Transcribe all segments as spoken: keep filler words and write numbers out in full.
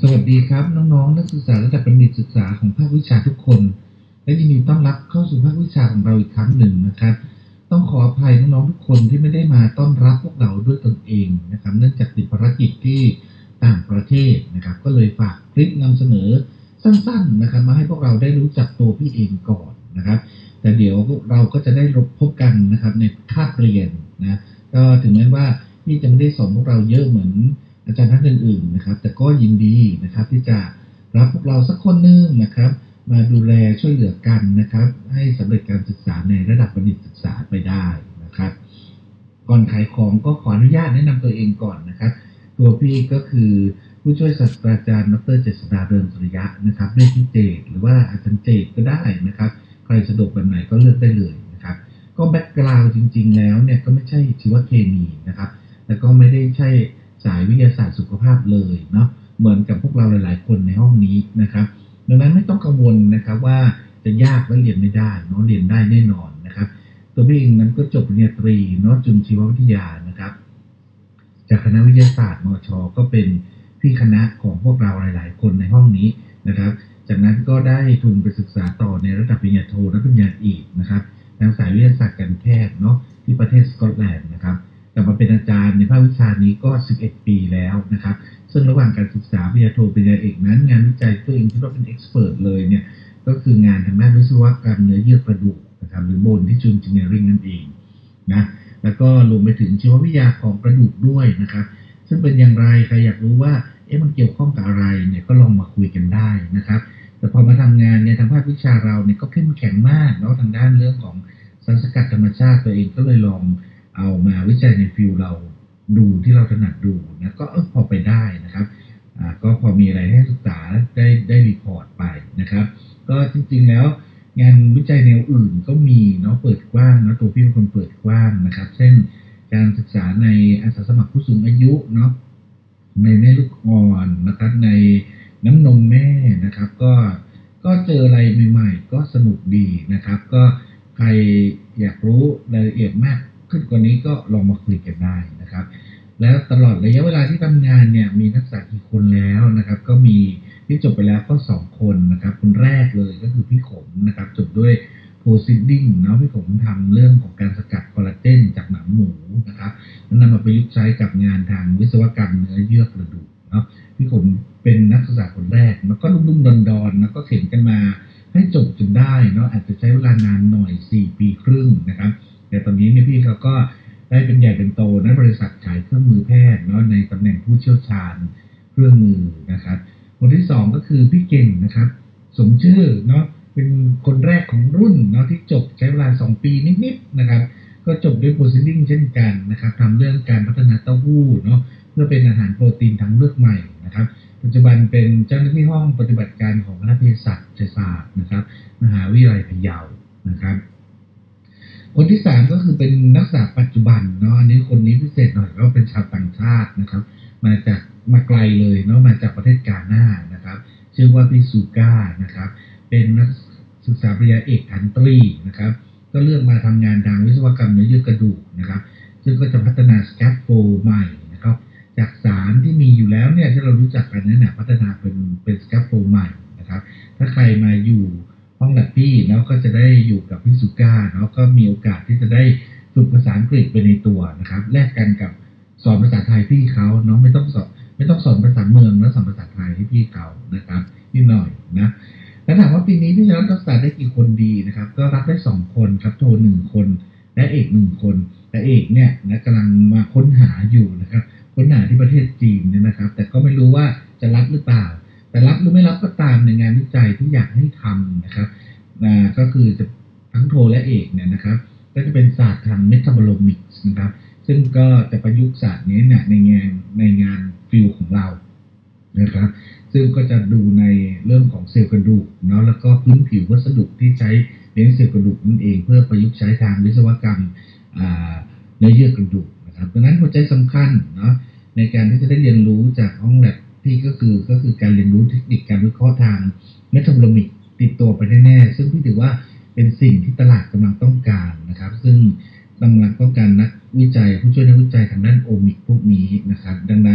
สวัสดีครับน้องๆนักศึกษาระดับบัณฑิตศึกษาของภาควิชาทุกคนและยินดีต้อนรับเข้าสู่ภาควิชาของเราอีกครั้งหนึ่งนะครับต้องขออภัยน้องๆทุกคนที่ไม่ได้มาต้อนรับพวกเราด้วยตนเองนะครับเนื่องจากติดภารกิจที่ต่างประเทศนะครับก็เลยฝากคลิปนำเสนอสั้นๆนะครับมาให้พวกเราได้รู้จักตัวพี่เองก่อนนะครับแต่เดี๋ยวเราก็จะได้พบกันนะครับในคาบเรียนนะก็ถึงแม้ว่าพี่จะไม่ได้สอนพวกเราเยอะเหมือนอาจารย์ท่านอื่นๆนะครับแต่ก็ยินดีนะครับที่จะรับพวกเราสักคนนึงนะครับมาดูแลช่วยเหลือกันนะครับให้สำเร็จการศึกษาในระดับบัณฑิตศึกษาไปได้นะครับก่อนขายของก็ขออนุญาตแนะนำตัวเองก่อนนะครับตัวพี่ก็คือผู้ช่วยศาสตราจารย์ดร.เจษฎาเริงสุริยะนะครับเรียกพี่เจตหรือว่าอาจารย์เจตก็ได้นะครับใครสะดวกแบบไหนก็เลือกได้เลยนะครับก็แบ็กกราวด์จริงๆแล้วเนี่ยก็ไม่ใช่ชีวเคมีนะครับแล้วก็ไม่ได้ใช่สายวิทยาศาสตร์สุขภาพเลยเนาะเหมือนกับพวกเราหลายๆคนในห้องนี้นะครับดังนั้นไม่ต้องกังวลนะครับว่าจะยากและเรียนไม่ได้เนาะเรียนได้แน่นอนนะครับตัวพี่เองนั้นก็จบปริญญาตรีเนาะจุฬาชีววิทยานะครับจากคณะวิทยาศาสตร์มช.ก็เป็นพี่คณะของพวกเราหลายๆคนในห้องนี้นะครับจากนั้นก็ได้ทุนไปศึกษาต่อในระดับปริญญาโทและปริญญาเอกนะครับทางสายวิทยาศาสตร์การแพทย์เนาะที่ประเทศสกอตแลนด์นะครับกลับมาเป็นอาจารย์ในภาควิชานี้ก็สิบเอ็ดปีแล้วนะครับซึ่งระหว่างการศึกษาปริญญาโทปริญญาเอกนั้นงานวิจัยตัวเองที่ว่าเป็นเอ็กซ์เพรสเลยเนี่ยก็คืองานทางด้านวิศวกรรมเนื้อเยื่อกระดูกนะครับหรือ Bone Tissue Engineering นั่นเองนะแล้วก็รวมไปถึงชีววิทยาของกระดูกด้วยนะครับซึ่งเป็นอย่างไรใครอยากรู้ว่าเอ๊ะมันเกี่ยวข้องกับอะไรเนี่ยก็ลองมาคุยกันได้นะครับแต่พอมาทำงานเนี่ยทางภาควิชาเราเนี่ยก็เข้มแข็งมากแล้วทางด้านเรื่องของสารสกัดธรรมชาติตัวเองก็เลยลองเอามาวิจัยในฟิลเราดูที่เราถนัดดูนะก็เออพอไปได้นะครับอ่าก็พอมีอะไรให้ศึกษาได้ได้รีพอร์ตไปนะครับก็จริงๆแล้วงานวิจัยแนวอื่นก็มีเนาะเปิดกว้างนะตัวพี่เป็นคนเปิดกว้างนะครับเช่นการศึกษาในอาสาสมัครผู้สูงอายุเนาะในแม่ลูกอ่อนนะครับในน้ำนมแม่นะครับก็ก็เจออะไรใหม่ๆก็สนุกดีนะครับก็ใครอยากรู้รายละเอียดมากขึ้นกว่านี้ก็ลองมาคุยกันได้นะครับแล้วตลอดระยะเวลาที่ทำงานเนี่ยมีนักศึกษากี่คนแล้วนะครับก็มีที่จบไปแล้วก็สองคนนะครับคนแรกเลยก็คือพี่ขมนะครับจบด้วยโพซิดดิ้งเนาะพี่ขมทำเรื่องของการสกัดคอลลาเจนจากหนังหมูนะครับแล้วนำมาประยุกต์ใช้กับงานทางวิศวกรรมเนื้อเยื่อกระดูกเนาะพี่ขมเป็นนักศึกษาคนแรกแล้วก็ลุ่มๆดอนๆแล้วก็เข็นกันมาให้จบจนได้เนาะอาจจะใช้เวลานานหน่อยสี่ปีครึ่งนะครับแต่ตอนนี้เนี่ยพี่เขาก็ได้เป็นใหญ่เป็นโตในบริษัทขายเครื่องมือแพทย์เนาะในตำแหน่งผู้เชี่ยวชาญเครื่องมือนะครับคนที่สองก็คือพี่เก่งนะครับสมชื่อเนาะเป็นคนแรกของรุ่นเนาะที่จบใช้เวลาสองปีนิดๆนะครับก็จบด้วยโพซิดิ้งเช่นกันนะครับทำเรื่องการพัฒนาเต้าหู้เนาะเพื่อเป็นอาหารโปรตีนทางเลือกใหม่นะครับปัจจุบันเป็นเจ้าหน้าที่ห้องปฏิบัติการของคณะเภสัชศาสตร์นะครับมหาวิทยาลัยพะเยานะครับคนที่สามก็คือเป็นนักศึกษาปัจจุบันเนาะอันนี้คนนี้พิเศษหน่อยก็เป็นชาวต่างชาตินะครับมาจากมาไกลเลยเนาะมาจากประเทศกาน่านะครับชื่อว่าพี่ซูก้านะครับเป็นนักศึกษาปริญญาเอกทันตรีนะครับก็เลือกมาทำงานทางวิศวกรรมเนื้อเยื่อกระดูกนะครับซึ่งก็จะพัฒนาสแคปโฟลใหม่นะครับจากสารที่มีอยู่แล้วเนี่ยที่เรารู้จักกันนั่นแหละพัฒนาเป็นเป็นสแคปโฟลใหม่นะครับถ้าใครมาอยู่ห้องแลบพี่เนาะก็จะได้อยู่กับพี่ซูก้าเนาะก็มีโอกาสที่จะได้ฝึกภาษาอังกฤษไปในตัวนะครับแลกกันกับสอนภาษาไทยพี่เขาเนาะไม่ต้องสอนไม่ต้องสอนภาษาเมืองแล้วสอนภาษาไทยให้พี่เขานะครับนิดหน่อยนะแล้วถามว่าปีนี้พี่จะรับนักศึกษาได้กี่คนดีนะครับก็รับได้สองคนครับโทหนึ่งคนและเอกหนึ่งคนแต่เอกเนี่ยนะกำลังมาค้นหาอยู่นะครับค้นหาที่ประเทศจีนเนี่ยนะครับแต่ก็ไม่รู้ว่าจะรับหรือเปล่าแต่รับหรือไม่รับก็ตามในงานวิจัยที่อยากให้ทำนะครับอ่าก็คือจะทั้งโทและเอกเนี่ยนะครับก็จะเป็นศาสตร์ทางเมตาบอลมิกส์นะครับซึ่งก็จะประยุกต์ศาสตร์นี้เนี่ยในงานในงานฟิลของเรานะครับซึ่งก็จะดูในเรื่องของเซลล์กระดูกเนาะแล้วก็พื้นผิววัสดุที่ใช้เลี้ยงเซลล์กระดูกนั่นเองเพื่อประยุกต์ใช้ทางวิศวกรรมเนื้อเยื่อกระดูกนะครับดังนั้นหัวใจสำคัญเนาะในการที่จะได้เรียนรู้จากห้องแลบพี่ก็คือก็คือการเรียนรู้เทคนิคการวิเคราะห์ทางเมตาบอลมิกติดตัวไปแน่ๆซึ่งพี่ถือว่าเป็นสิ่งที่ตลาดกำลังต้องการนะครับซึ่งกำลังต้องการนักวิจัยผู้ช่วยนักวิจัยทางด้านโอมิกพวกนี้นะครับดังนั้น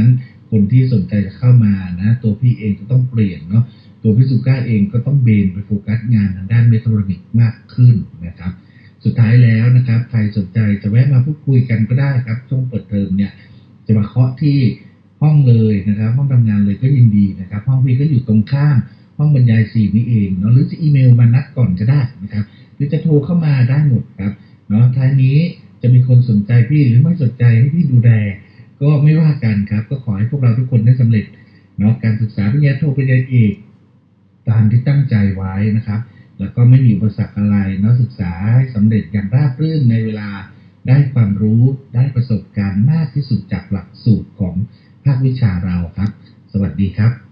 คนที่สนใจจะเข้ามานะตัวพี่เองก็ต้องเปลี่ยนเนาะตัวพี่สุก้าเองก็ต้องเบนไปโฟกัสงานทางด้านเมทาโรนิกมากขึ้นนะครับสุดท้ายแล้วนะครับใครสนใจจะแวะมาพูดคุยกันก็ได้ครับช่วงเปิดเทอมเนี่ยจะมาเคาะที่ห้องเลยนะครับห้องทำงานเลยก็ยินดีนะครับห้องพี่ก็อยู่ตรงข้ามห้องบรรยายสี่นี่เองเนาะหรือจะอีเมลมานัดก่อนก็ได้นะครับหรือจะโทรเข้ามาได้หมดครับเนาะท้ายนี้จะมีคนสนใจพี่หรือไม่สนใจให้พี่ดูแลก็ไม่ว่ากันครับก็ขอให้พวกเราทุกคนได้สำเร็จเนาะการศึกษาปริญญาโทปริญญาเอกตามที่ตั้งใจไว้นะครับแล้วก็ไม่มีอุปสรรคอะไรเนาะศึกษาให้สำเร็จอย่างราบรื่นในเวลาได้ความรู้ได้ประสบการณ์มากที่สุดจากหลักสูตรของภาควิชาเราครับสวัสดีครับ